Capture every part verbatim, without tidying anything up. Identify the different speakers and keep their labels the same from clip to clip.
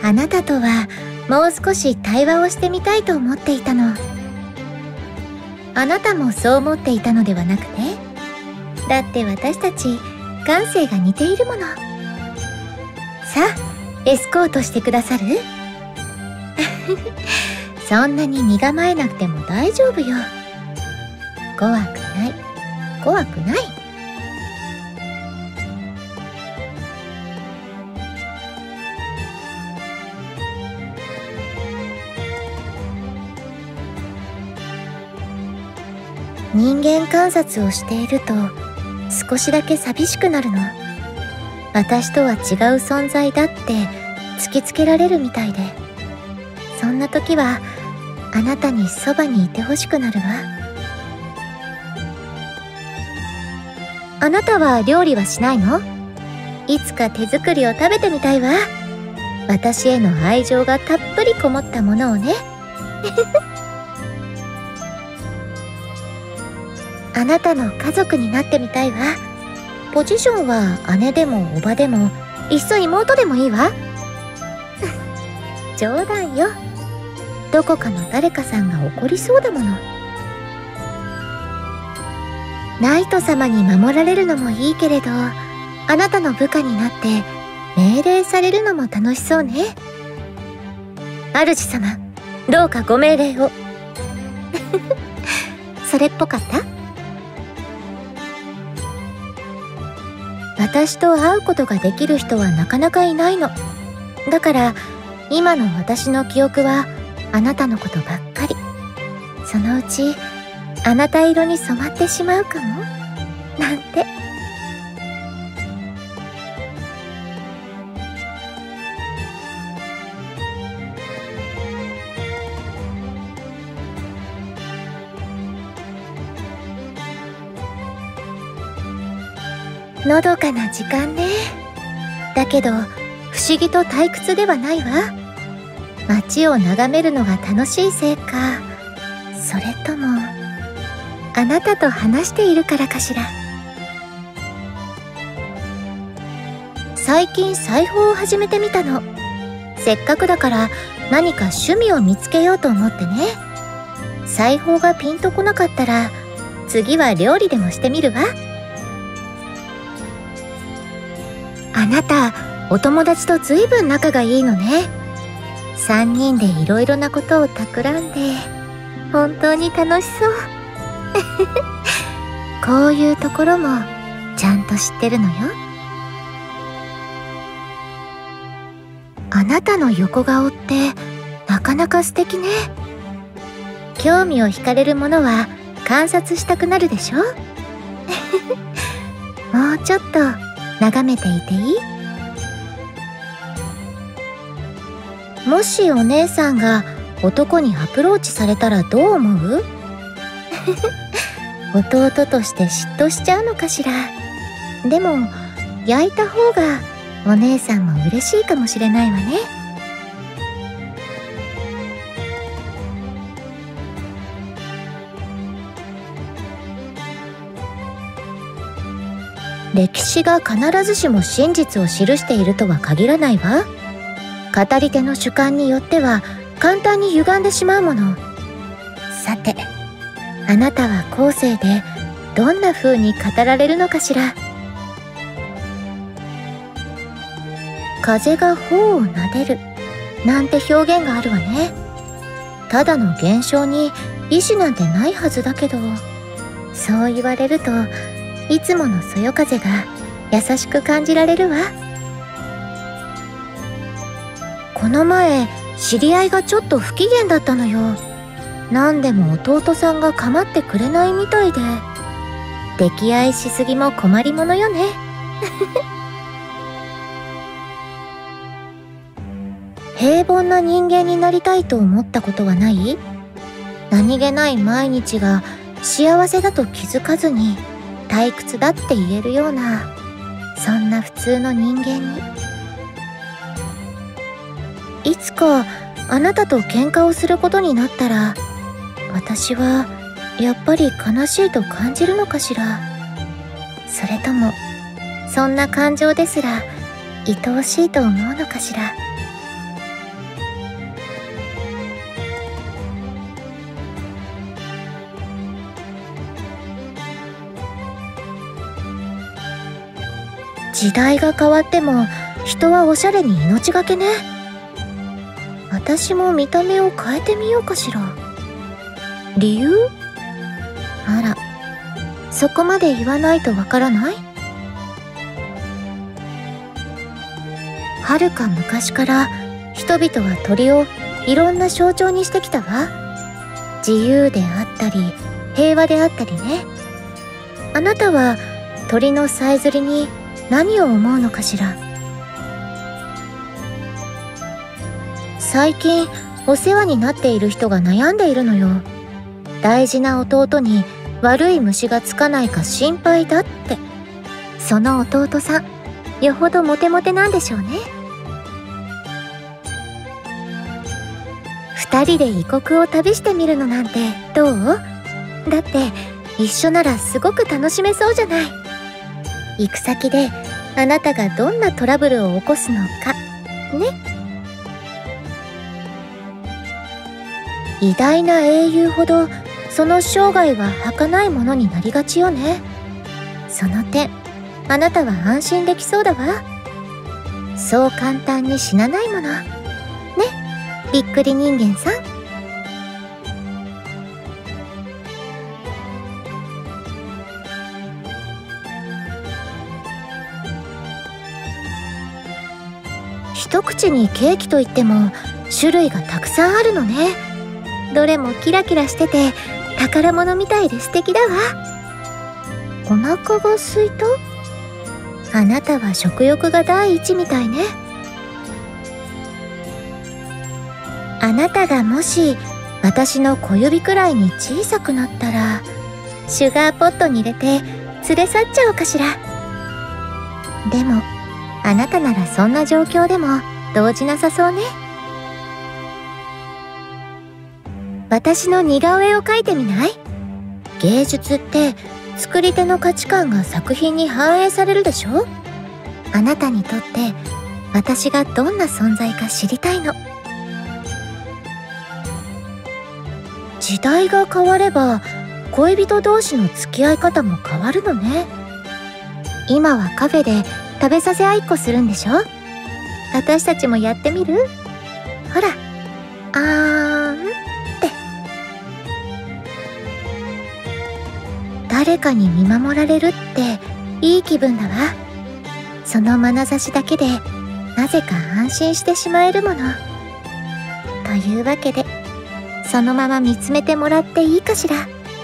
Speaker 1: あなたとはもう少し対話をしてみたいと思っていたの。あなたもそう思っていたのではなくて？だって私たち感性が似ているもの。さあ、エスコートしてくださる？そんなに身構えなくても大丈夫よ。怖くない、怖くない。人間観察をしていると少しだけ寂しくなるの。私とは違う存在だって突きつけられるみたいで、そんな時はあなたにそばにいてほしくなるわ。あなたは料理はしないの？いつか手作りを食べてみたいわ。私への愛情がたっぷりこもったものをね。あなたの家族になってみたいわ。ポジションは姉でも叔母でもいっそ妹でもいいわ。冗談よ。どこかの誰かさんが怒りそうだもの。ナイト様に守られるのもいいけれど、あなたの部下になって命令されるのも楽しそうね。主様、どうかご命令を。それっぽかった？私と会うことができる人はなかなかいないの。だから今の私の記憶はあなたのことばっかり。そのうちあなた色に染まってしまうかもなんて。のどかな時間ね。だけど不思議と退屈ではないわ。街を眺めるのが楽しいせいか、それともあなたと話しているからかしら。最近裁縫を始めてみたの。せっかくだから何か趣味を見つけようと思ってね。裁縫がピンとこなかったら次は料理でもしてみるわ。あなたお友達とずいぶん仲がいいのね。さんにんでいろいろなことを企んで本当に楽しそう。こういうところもちゃんと知ってるのよ。あなたの横顔ってなかなか素敵ね。興味を惹かれるものは観察したくなるでしょ。もうちょっと眺めていていい？もしお姉さんが男にアプローチされたらどう思う？弟として嫉妬しちゃうのかしら。でも焼いた方がお姉さんも嬉しいかもしれないわね。歴史が必ずしも真実を記しているとは限らないわ。語り手の主観によっては簡単に歪んでしまうもの。さて、あなたは後世でどんな風に語られるのかしら。風が頬を撫でるなんて表現があるわね。ただの現象に意志なんてないはずだけど、そう言われるといつものそよ風が優しく感じられるわ。この前知り合いがちょっと不機嫌だったのよ。何でも弟さんが構ってくれないみたいで、溺愛しすぎも困りものよね。平凡な人間になりたいと思ったことはない？何気ない毎日が幸せだと気づかずに退屈だって言えるような、そんな普通の人間に。いつかあなたと喧嘩をすることになったら、私はやっぱり悲しいと感じるのかしら。それともそんな感情ですら愛おしいと思うのかしら。 時代が変わっても人はおしゃれに命がけね。私も見た目を変えてみようかしら。理由？あら、そこまで言わないとわからない？はるか昔から人々は鳥をいろんな象徴にしてきたわ。自由であったり平和であったりね。あなたは鳥のさえずりに何を思うのかしら。最近お世話になっている人が悩んでいるのよ。大事な弟に悪い虫がつかないか心配だって。その弟さん、よほどモテモテなんでしょうね。二人で異国を旅してみるのなんてどう？だって一緒ならすごく楽しめそうじゃない。行く先であなたがどんなトラブルを起こすのかね。偉大な英雄ほどその生涯は儚いものになりがちよね。その点あなたは安心できそうだわ。そう簡単に死なないものね、びっくり人間さん。一口にケーキといっても種類がたくさんあるのね。どれもキラキラしてて宝物みたいで素敵だわ。お腹が空いた？あなたは食欲が第一みたいね。あなたがもし私の小指くらいに小さくなったらシュガーポットに入れて連れ去っちゃおうかしら。でもあなたならそんな状況でも動じなさそうね。私の似顔絵を描いてみない？芸術って作り手の価値観が作品に反映されるでしょ？あなたにとって私がどんな存在か知りたいの。時代が変われば恋人同士の付き合い方も変わるのね。今はカフェで食べさせ合いっこするんでしょ？私たちもやってみる？ほら、あーんって。誰かに見守られるっていい気分だわ。その眼差しだけでなぜか安心してしまえるもの。というわけでそのまま見つめてもらっていいかしら。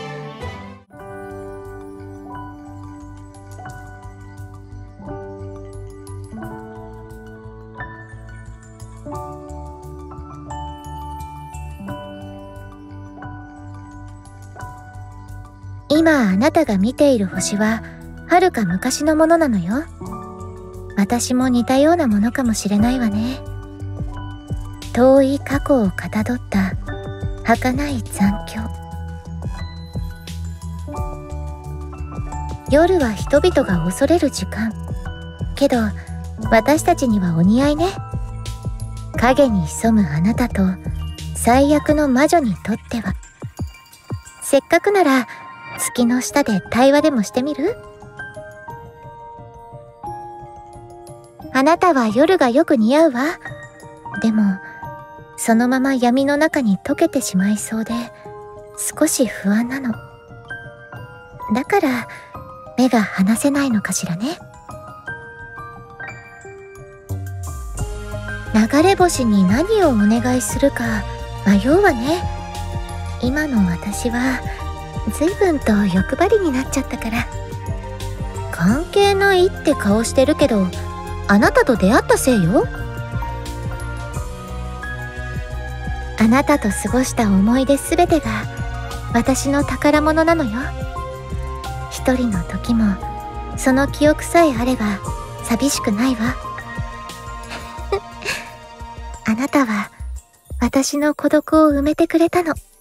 Speaker 1: 今あなたが見ている星ははるか昔のものなのよ。私も似たようなものかもしれないわね。遠い過去をかたどった儚い残響。夜は人々が恐れる時間。けど私たちにはお似合いね。影に潜むあなたと最悪の魔女にとっては。せっかくなら月の下で対話でもしてみる？あなたは夜がよく似合うわ。でもそのまま闇の中に溶けてしまいそうで少し不安なの。だから目が離せないのかしらね。流れ星に何をお願いするか迷うわね。今の私は随分と欲張りになっちゃったから。関係ないって顔してるけどあなたと出会ったせいよ。あなたと過ごした思い出すべてが私の宝物なのよ。一人の時もその記憶さえあれば寂しくないわ。あなたは私の孤独を埋めてくれたの。